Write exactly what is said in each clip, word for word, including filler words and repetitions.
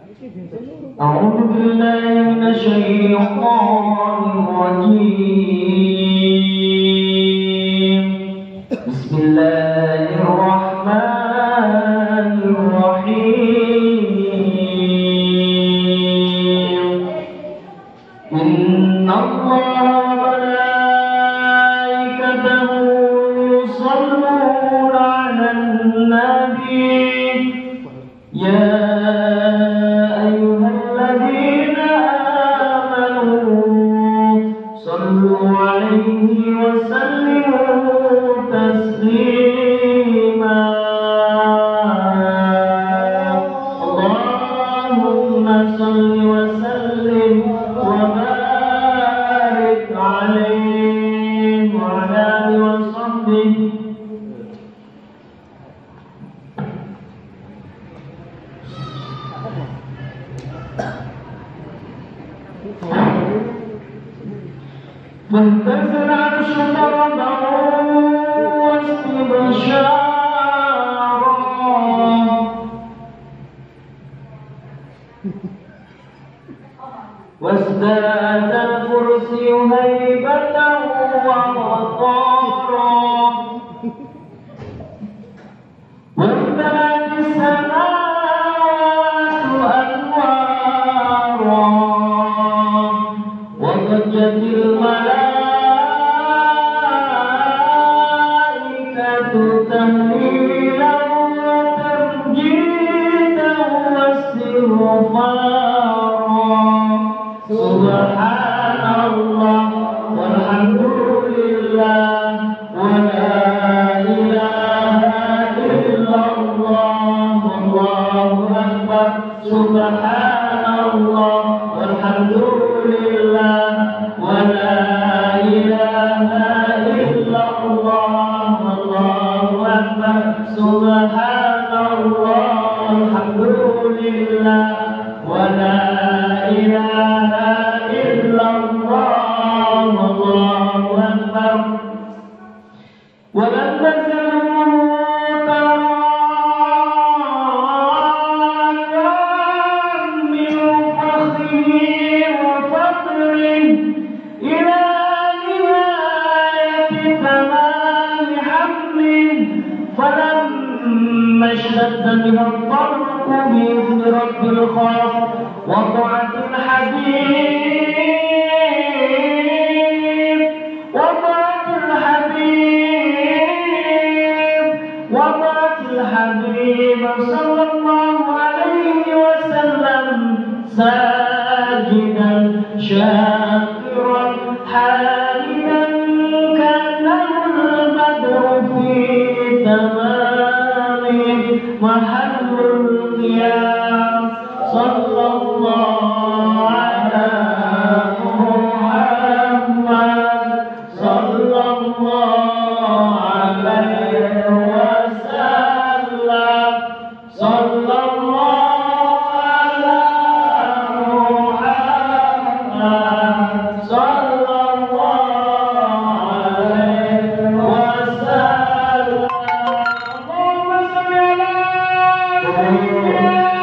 أعوذ بالله من الشيطان الرجيم. بسم الله الرحمن الرحيم. إن الله وملائكته يصلون على النبي يا واهتز العرش ضربا واستبشارا وازداد الكرسي هيبة ووقارا وامتلأت السماوات أنوارا وضجت الملائكة تهليلا وتمجيدا واستغفارا سبحان الله والحمد لله ولا إله إلا الله والله أكبر سبحان الله والحمد لله ولا إله إلا الله والله أكبر سبحان الله والحمد لله ولا إله إلا الله والله أكبر ولن تزالوا من فخره وفقره إلى نهاية تمام حمله فلما اشتد بها الضرب بإذن رب الخلق وضعت الحبيب وضعت الحبيب وضعت الحبيب صلى الله عليه وسلم ساجدا شاكرا حامدا كأنه البدر في تمامه محل القيام صلى الله على محمد صلى الله عليه وسلم صلى الله على محمد صلى الله عليه وسلم اللهم صل على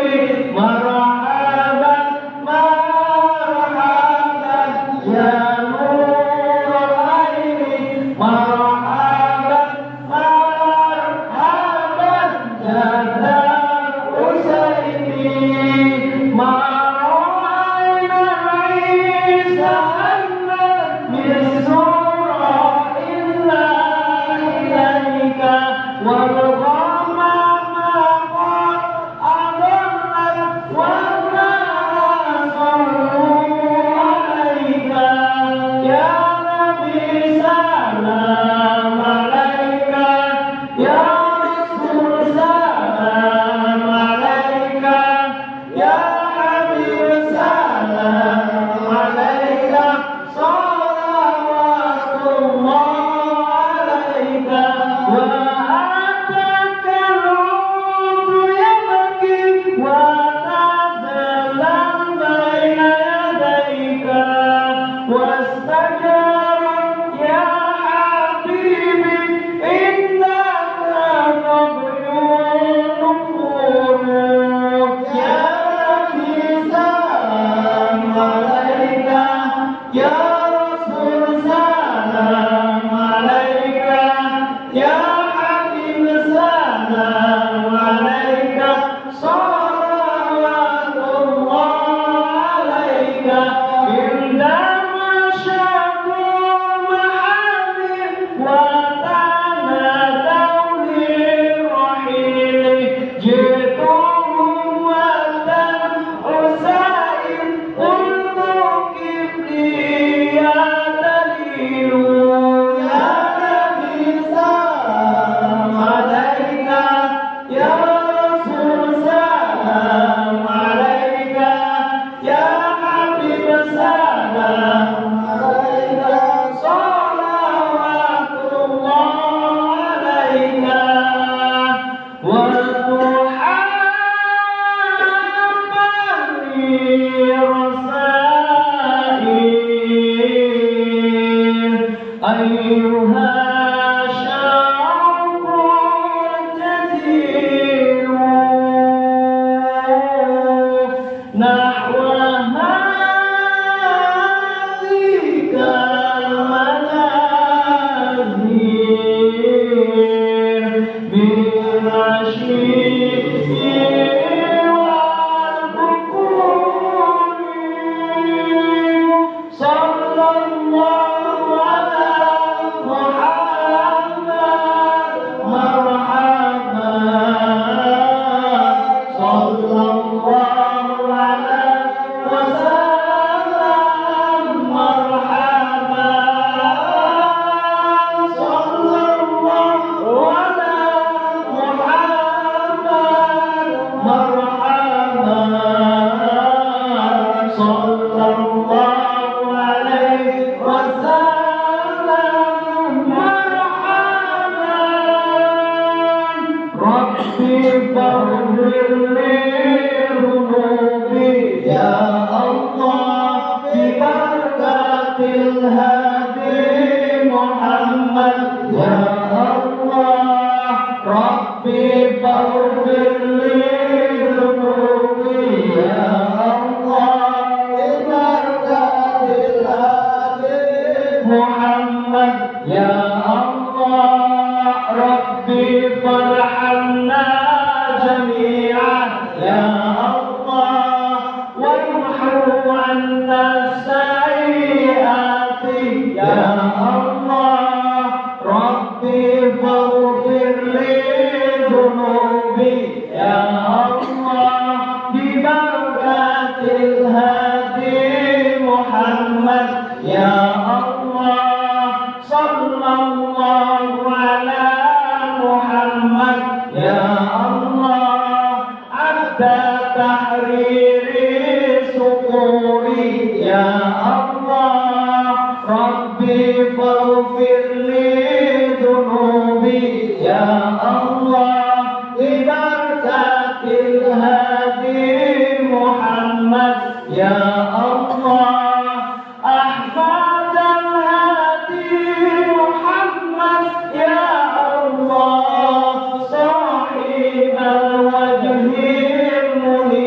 الوجه المنير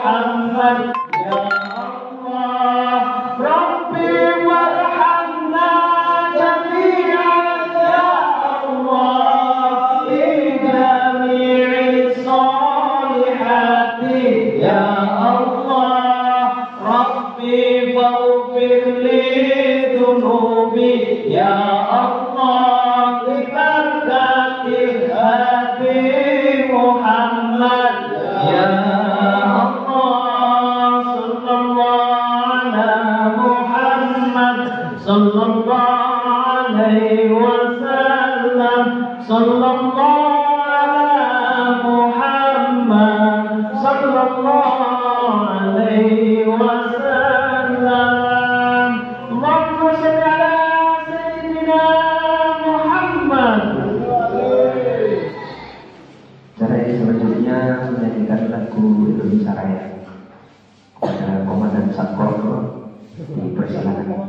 Muhammad. Ya Allah Rabbi warhamna jami'an ya Allah fi jami'i salihati ya Allah Rabbi faghfir li dhunubi ya Allah bi barakati hadi Muhammad ya sallallahu alaihi wasallam sallallahu ala Muhammad sallallahu alaihi wasallam. Allahumma shalli ala sayyidina Muhammad. Cara yang selanjutnya menyanyikan lagu Indonesia Raya kepada Komandan Satpol dipersilakan.